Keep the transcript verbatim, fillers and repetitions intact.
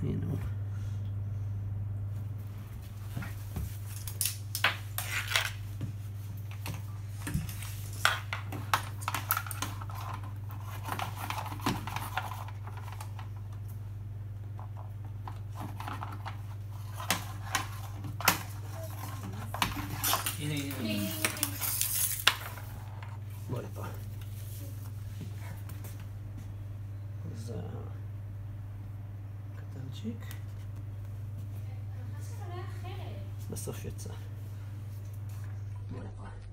הנה הוא. הנה, הנה. בוא לפה. אז הקטנצ'יק. בסוף יצא. בוא לפה.